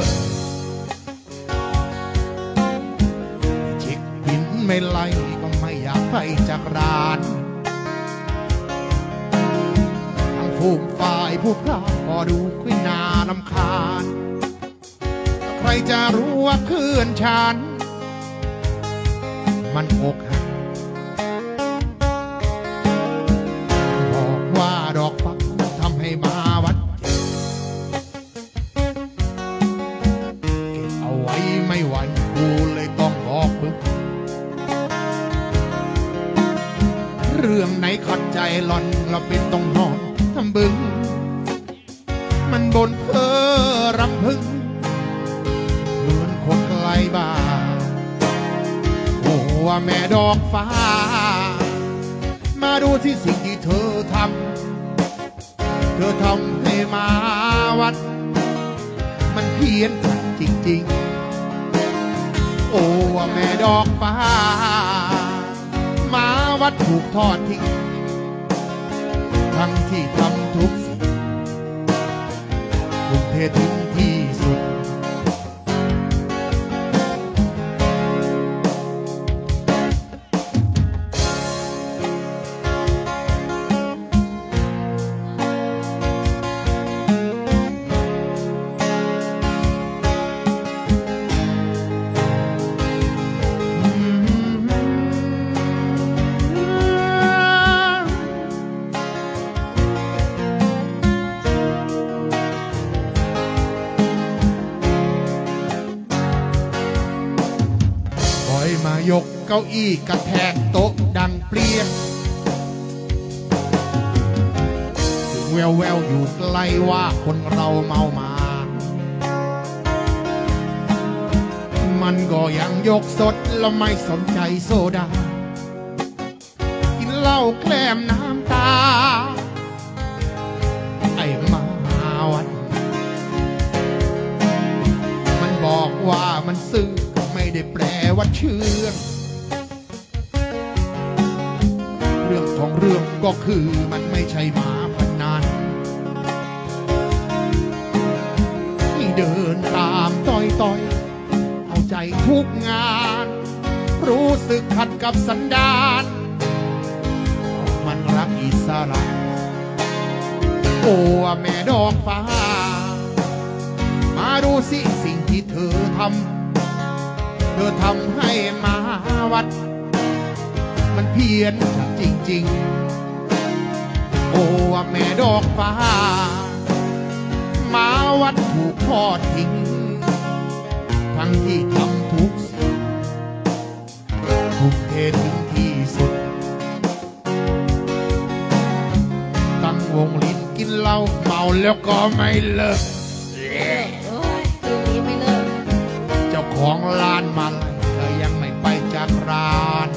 เช็คบินไม่ไล่ก็ไม่อยากไปจากร้านทั้งฟูมฝ่ายผู้พลาดก็ดูคุยนารำคาญใครจะรู้ว่าคืนฉันมันอกหักบอกว่าดอกฟักทำให้มาวัดเก็บเอาไว้ไม่ไหวกูเลยต้องบอกมึงเรื่องไหนขัดใจหล่อนเราเป็นต้องนอนทำบึงมันบนเพ้อรำพึงเหมือนคนไกลบ้านโอ้ว่าแม่ดอกฟ้ามาดูที่สิ่งที่เธอทำให้มาวัดมันเพี้ยนจริงๆโอ้ว่าแม่ดอกฟ้ามาวัดถูกทอดทิ้งทั้งที่ทำทุกสิ่งทุ่มเทถึงที่สุดมายกเก้าอี้กระแทกโต๊ะดังเปรี้ยงถึงแววอยู่ไกลว่าคนเราเมามามันก็ยังยกสดแล้วไม่สนใจโซดากินเหล้าแกล้มน้ำตาไอ้มาวัดมันบอกว่ามันซื่อไม่ได้แปลว่าเชื่อเรื่องของเรื่องก็คือมันไม่ใช่หมาพนันที่เดินตามต้อยเอาใจทุกงานรู้สึกขัดกับสันดานมันรักอิสระโอ้แม่ดอกฟ้ามาดูสิสิ่งที่เธอทำให้มาวัดมันเพี้ยนจริงๆโอ้ว่าแม่ดอกฟ้ามาวัดถูกทอดทิ้งทั้งที่ทำทุกสิ่งทุ่มเทถึงที่สุดตั้งวงลิ้นกินเหล้าเมาแล้วก็ไม่เลิกคืนนี้ไม่เลิกเจ้าของร้านมาไล่เธอยังไม่ไปจากร้าน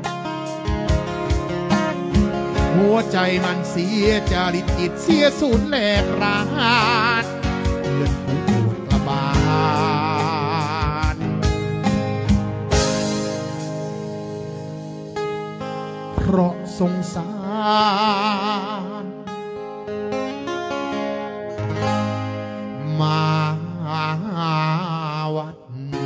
หัวใจมันเสียจริตจิตเสียสูญแหลกรานเลือดผู้ปวดระบาดเพราะสงสารมาวัด